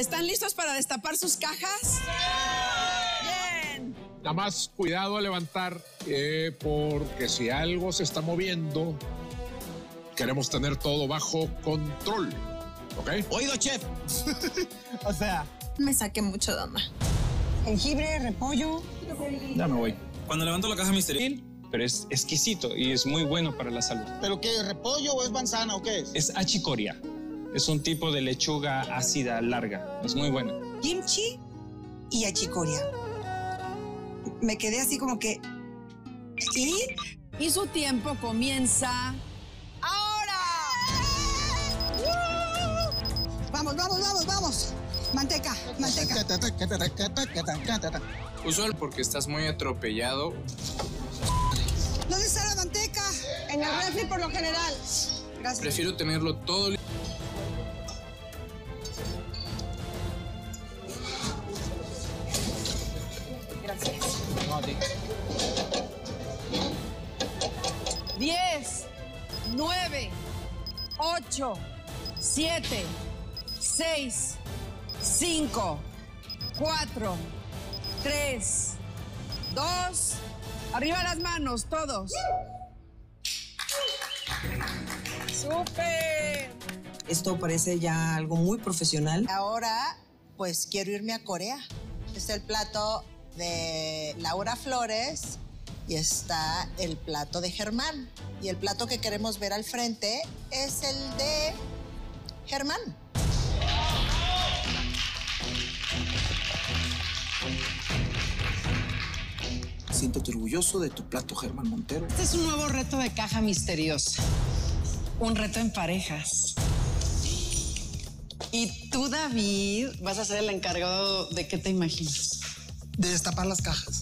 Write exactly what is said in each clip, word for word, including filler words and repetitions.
¿Están listos para destapar sus cajas? Bien. Nada más cuidado al levantar, eh, porque si algo se está moviendo, queremos tener todo bajo control. ¿Ok? Oído, chef. O sea... Me saqué mucho, dama. Jengibre, repollo. Ya me voy. Cuando levanto la caja misteriosa... Pero es exquisito y es muy bueno para la salud. ¿Pero qué? ¿Repollo o es manzana o qué es? Es achicoria. Es un tipo de lechuga ácida larga. Es muy buena. Kimchi y achicoria. Me quedé así como que... ¿Y? Y su tiempo comienza... ¡ahora! Vamos, vamos, vamos, vamos. Manteca, manteca. Usual porque estás muy atropellado. ¿Dónde está la manteca? En el refri por lo general. Gracias. Prefiero tenerlo todo listo. Gracias. Diez, nueve, ocho, siete, seis, cinco, cuatro, tres, dos... Arriba las manos, todos. ¡Súper! Esto parece ya algo muy profesional. Ahora, pues quiero irme a Corea. Es el plato de Laura Flores y está el plato de Germán. Y el plato que queremos ver al frente es el de Germán. Siéntete orgulloso de tu plato, Germán Montero. Este es un nuevo reto de caja misteriosa. Un reto en parejas. Y tú, David, vas a ser el encargado de qué te imaginas. De destapar las cajas.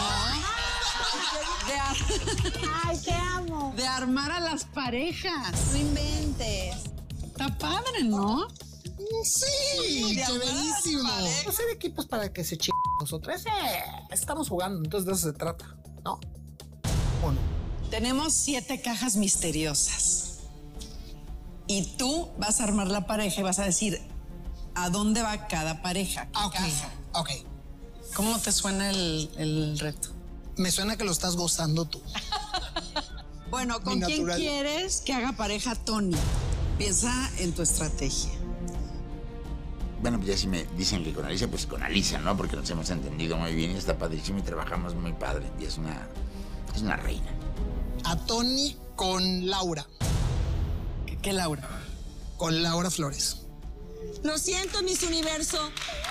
De ar... ¡Ay, te amo! De armar a las parejas. No inventes. Está padre, ¿no? Sí, chéverísimo. Hacer equipos para que se ch... nosotros. Eh, estamos jugando, entonces de eso se trata, ¿no? ¿O no? Tenemos siete cajas misteriosas. Y tú vas a armar la pareja y vas a decir a dónde va cada pareja. ¿Qué Ok, caja? ok. ¿Cómo te suena el, el reto? Me suena que lo estás gozando tú. Bueno, ¿con Mi quién natural. quieres que haga pareja Tony? Piensa en tu estrategia. Bueno, pues ya si me dicen que con Alicia, pues con Alicia, ¿no? Porque nos hemos entendido muy bien y está padrísimo y trabajamos muy padre. Y es una, es una reina. A Tony con Laura. ¿Qué, qué Laura? Con Laura Flores. Lo siento, Miss Universo.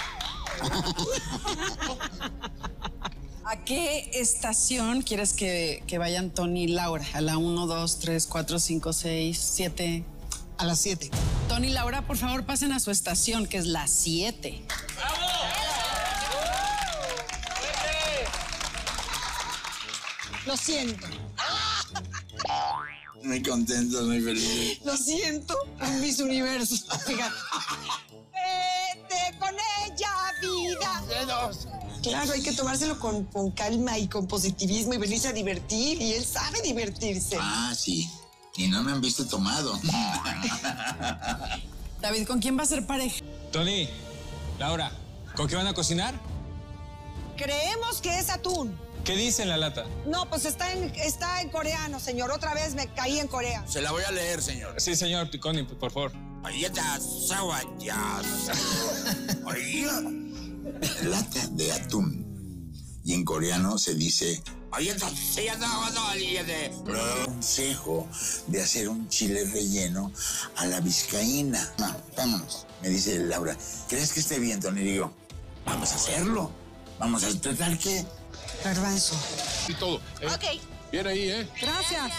¿A qué estación quieres que, que vayan Tony y Laura? ¿A la uno, dos, tres, cuatro, cinco, seis, siete? A las siete. Tony y Laura, por favor, pasen a su estación, que es la siete. Lo siento. Muy contentos, muy felices. Lo siento, Miss Universo. Fíjate. Vete con ella, vida. Dedos. Claro, hay que tomárselo con, con calma y con positivismo y venirse a divertir. Y él sabe divertirse. Ah, sí. Y no me han visto tomado. David, ¿con quién va a ser pareja? Tony, Laura, ¿con qué van a cocinar? Creemos que es atún. ¿Qué dice en la lata? No, pues está en, está en coreano, señor. Otra vez me caí en Corea. Se la voy a leer, señor. Sí, señor Ticoni, por favor. Lata de atún. Y en coreano se dice... Consejo de hacer un chile relleno a la vizcaína. No, vámonos. Me dice Laura, ¿crees que esté bien, Tony? Y digo, vamos a hacerlo. Vamos a tratar que... Garbanzo. Y todo. ¿eh? Ok. Bien ahí, ¿eh? Gracias.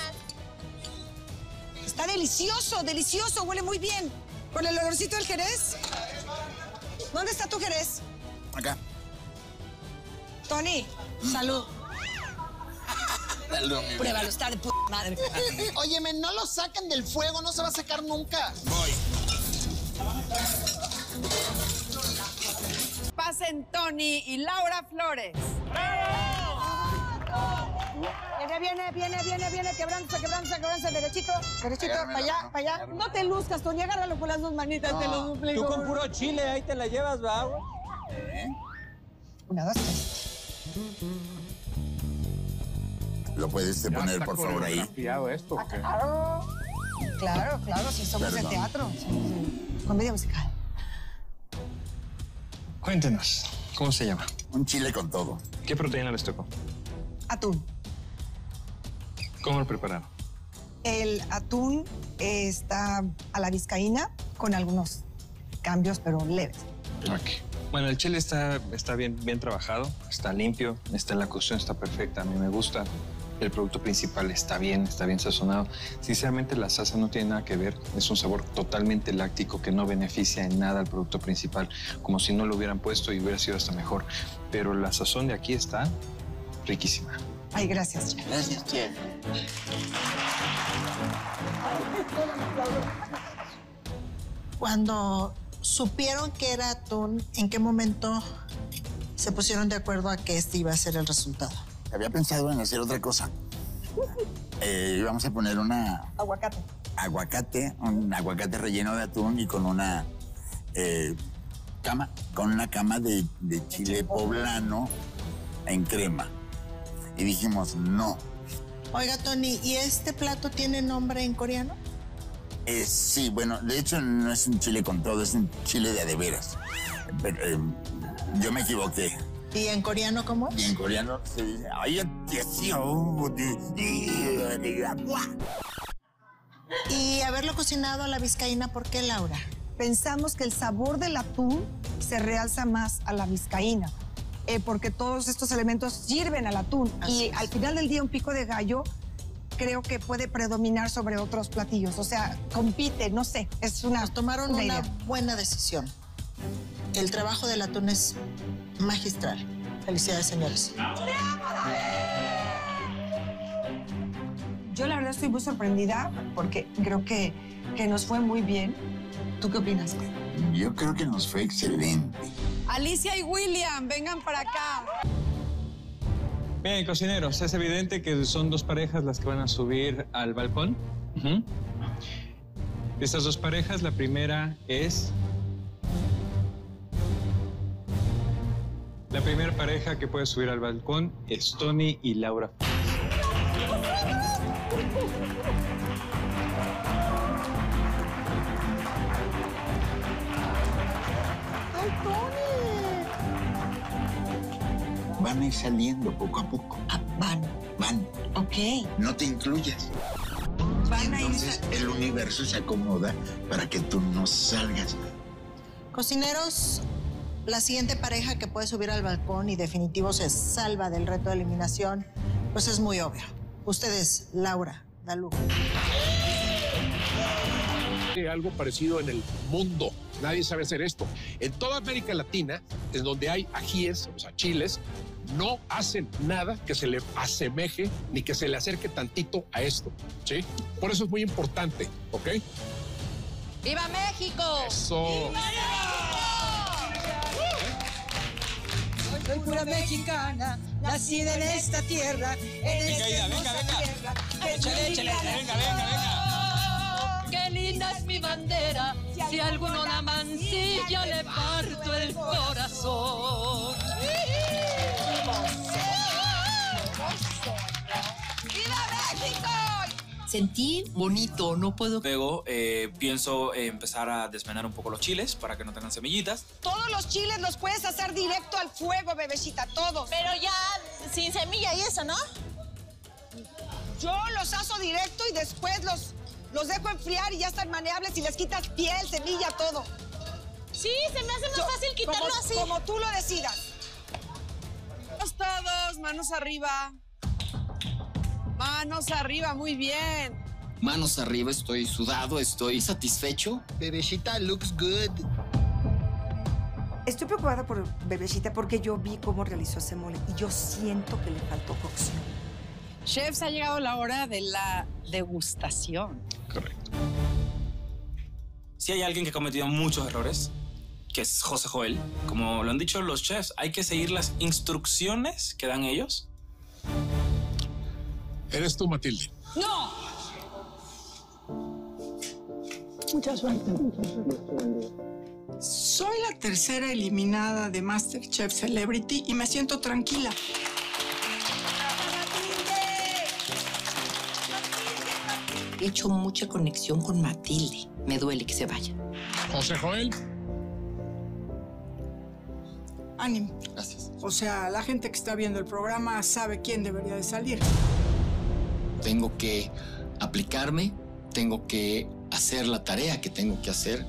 Está delicioso, delicioso. Huele muy bien. ¿Con el olorcito del jerez? ¿Dónde está tu jerez? Acá. Tony, salud. Salud. Pruébalo, está de p*** madre. Óyeme, no lo saquen del fuego, no se va a sacar nunca. Voy. Pasen Tony y Laura Flores. Viene, viene, viene, viene, viene, quebrándose, quebrándose, quebrándose, derechito, derechito, para allá, para allá. No te luzcas, Tony, agárralo con las dos manitas, no. Te lo suplico. Tú con puro chile, ahí te la llevas, va, güey. ¿Eh? Una, dos, tres. ¿Lo puedes te poner, por favor, ahí? Esto, ¿o qué? Claro, claro, claro, si somos Perdón. de teatro, somos de comedia musical. Cuéntenos, ¿cómo se llama? Un chile con todo. ¿Qué proteína les tocó? Atún. ¿Cómo lo prepararon? El atún está a la vizcaína con algunos cambios, pero leves. Ok. Bueno, el chile está, está bien, bien trabajado, está limpio, está la cocción, está perfecta, a mí me gusta. El producto principal está bien, está bien sazonado. Sinceramente, la salsa no tiene nada que ver. Es un sabor totalmente láctico que no beneficia en nada al producto principal, como si no lo hubieran puesto y hubiera sido hasta mejor. Pero la sazón de aquí está riquísima. Ay, gracias, chef. Gracias, chef. Cuando supieron que era atún, ¿en qué momento se pusieron de acuerdo a que este iba a ser el resultado? Había pensado en hacer otra cosa. Eh, íbamos a poner una... Aguacate. Aguacate, un aguacate relleno de atún y con una eh, cama, con una cama de, de chile poblano en crema. Y dijimos, no. Oiga, Tony, ¿y este plato tiene nombre en coreano? Eh, sí, bueno, de hecho no es un chile con todo, es un chile de a de veras. Pero, eh, yo me equivoqué. ¿Y en coreano cómo Y es? en coreano se dice, "Ay, tío, Y haberlo cocinado a la vizcaína, ¿por qué, Laura? Pensamos que el sabor del atún se realza más a la vizcaína, eh, porque todos estos elementos sirven al atún. Así y es. al final del día, un pico de gallo creo que puede predominar sobre otros platillos. O sea, compite, no sé, es una... Nos tomaron una una idea. buena decisión. El trabajo del atún es magistral. Felicidades, señores. Yo la verdad estoy muy sorprendida porque creo que, que nos fue muy bien. ¿Tú qué opinas? Yo creo que nos fue excelente. Alicia y William, vengan para acá. Bien, cocineros, es evidente que son dos parejas las que van a subir al balcón. Uh-huh. De estas dos parejas, la primera es... La primera pareja que puede subir al balcón es Tony y Laura. ¡Ay, Tony! Van a ir saliendo poco a poco. Ah, van. Van. Ok. No te incluyas. Van a ir... Entonces el universo se acomoda para que tú no salgas. Cocineros, la siguiente pareja que puede subir al balcón y definitivo se salva del reto de eliminación, pues es muy obvio. Ustedes, Laura, Dalú. Algo parecido en el mundo. Nadie sabe hacer esto. En toda América Latina, en donde hay ajíes, o sea, chiles, no hacen nada que se le asemeje ni que se le acerque tantito a esto, ¿sí? Por eso es muy importante, ¿ok? ¡Viva México! Eso. Soy pura mexicana, nacida en esta tierra. Venga, Ida, venga, venga. Échale, échale, venga, venga, venga. Qué linda es mi bandera, si a alguno la mancilla le parto el corazón. ¡Viva México! Sentí bonito, no puedo... Luego eh, pienso eh, empezar a desmenar un poco los chiles para que no tengan semillitas. Todos los chiles los puedes hacer directo al fuego, bebecita, todos. Pero ya sin semilla y eso, ¿no? Yo los aso directo y después los, los dejo enfriar y ya están maneables y les quitas piel, semilla, todo. Sí, se me hace más Yo- fácil quitarlo como, así. Como tú lo decidas. Vamos todos, manos arriba. Manos arriba, muy bien. Manos arriba, estoy sudado, estoy satisfecho. Bebecita looks good. Estoy preocupada por Bebecita porque yo vi cómo realizó ese mole y yo siento que le faltó cocción. Chefs, ha llegado la hora de la degustación. Correcto. Si hay alguien que ha cometido muchos errores, que es José Joel, como lo han dicho los chefs, hay que seguir las instrucciones que dan ellos. Eres tú, Matilde. ¡No! Mucha suerte, mucha suerte. Soy la tercera eliminada de MasterChef Celebrity y me siento tranquila. He hecho mucha conexión con Matilde. Me duele que se vaya. José Joel. Ánimo. Gracias. O sea, la gente que está viendo el programa sabe quién debería de salir. Tengo que aplicarme, tengo que hacer la tarea que tengo que hacer.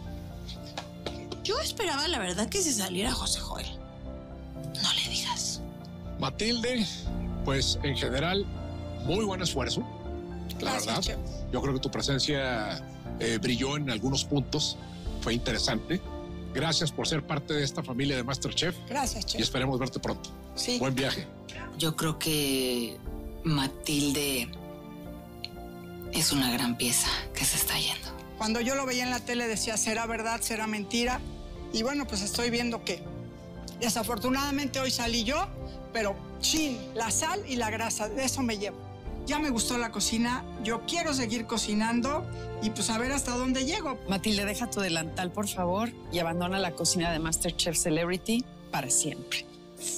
Yo esperaba, la verdad, que se saliera José Joel. No le digas. Matilde, pues en general, muy buen esfuerzo. La Gracias, verdad, chef. yo creo que tu presencia eh, brilló en algunos puntos. Fue interesante. Gracias por ser parte de esta familia de MasterChef. Gracias, chef. Y esperemos verte pronto. Sí. Buen viaje. Yo creo que Matilde es una gran pieza que se está yendo. Cuando yo lo veía en la tele decía, ¿será verdad, será mentira? Y bueno, pues estoy viendo que desafortunadamente hoy salí yo, pero chin, la sal y la grasa, de eso me llevo. Ya me gustó la cocina, yo quiero seguir cocinando y pues a ver hasta dónde llego. Matilde, deja tu delantal, por favor, y abandona la cocina de MasterChef Celebrity para siempre.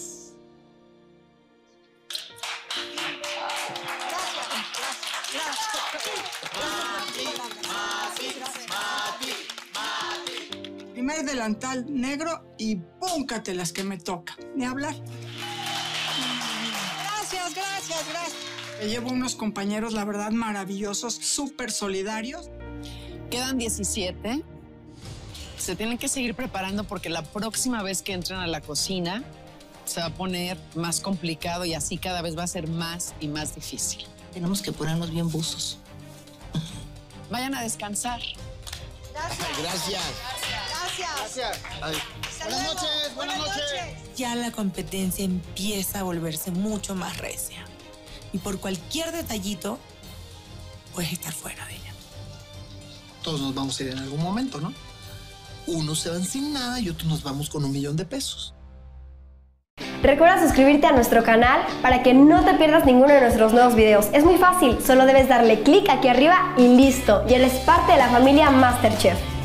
Primer delantal negro y púncate las que me toca. Ni hablar. Gracias, gracias, gracias. Me llevo unos compañeros, la verdad, maravillosos, súper solidarios. Quedan diecisiete. Se tienen que seguir preparando porque la próxima vez que entren a la cocina se va a poner más complicado y así cada vez va a ser más y más difícil. Tenemos que ponernos bien buzos. Vayan a descansar. Gracias. Gracias. Gracias. Buenas noches, buenas noches. Ya la competencia empieza a volverse mucho más recia. Y por cualquier detallito, puedes estar fuera de ella. Todos nos vamos a ir en algún momento, ¿no? Unos se van sin nada y otros nos vamos con un millón de pesos. Recuerda suscribirte a nuestro canal para que no te pierdas ninguno de nuestros nuevos videos. Es muy fácil, solo debes darle clic aquí arriba y listo. Y eres parte de la familia MasterChef.